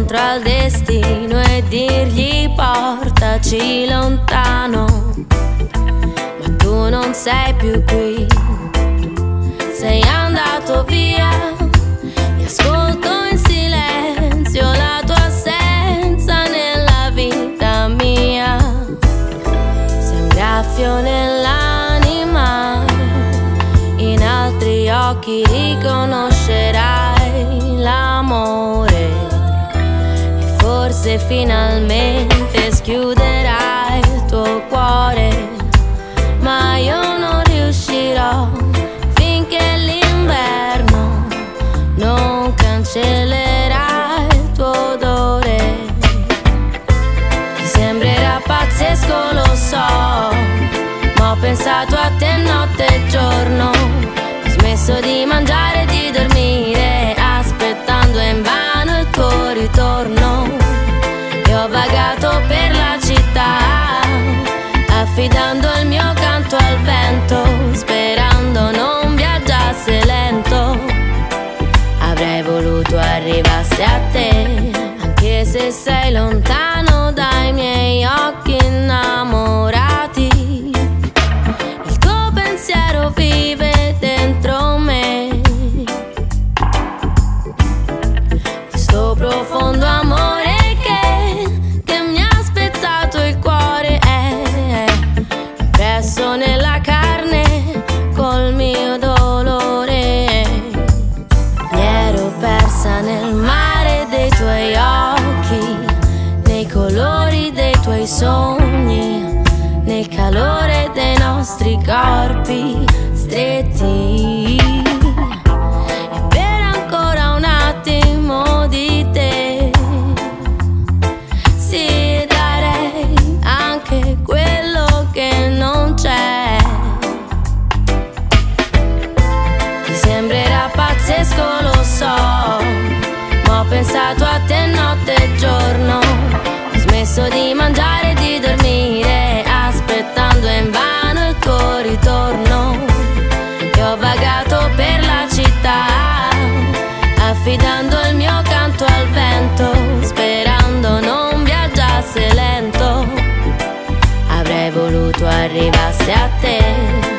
incontro al destino e dirgli portaci lontano, ma tu non sei più qui, sei andato via. Mi ascolto in silenzio la tua assenza nella vita mia, sei un graffio nell'anima, in altri occhi riconoscerai l'amore e forse finalmente schiuderai il tuo cuore, ma io non riuscirò finché l'inverno non cancellerà il tuo odore. Ti sembrerà pazzesco, lo so, ma ho pensato a te notte e giorno. Ho smesso di mangiare e di dormire, aspettando invano il tuo ritorno. E ho vagato per la città, affidando il mio canto al vento, sperando non viaggiasse lento. Avrei voluto arrivasse a te, anche se sei lontano dai miei occhi innamorati. Il tuo pensiero vive dentro me, questo profondo amore che mi ha spezzato il cuore è impresso nella carne col mio dolore. Mi ero persa nel mare dei tuoi occhi, nei colori dei tuoi sogni, nel calore dei nostri corpi stretti. E per ancora un attimo di te, sì, darei anche quello che non c'è. Ti sembrerà pazzesco, lo so, ma ho pensato a te notte e giorno. Ho smesso di mangiare e di dormire, aspettando invano il tuo ritorno. E ho vagato per la città, affidando il mio canto al vento, sperando non viaggiasse lento. Avrei voluto arrivasse a te,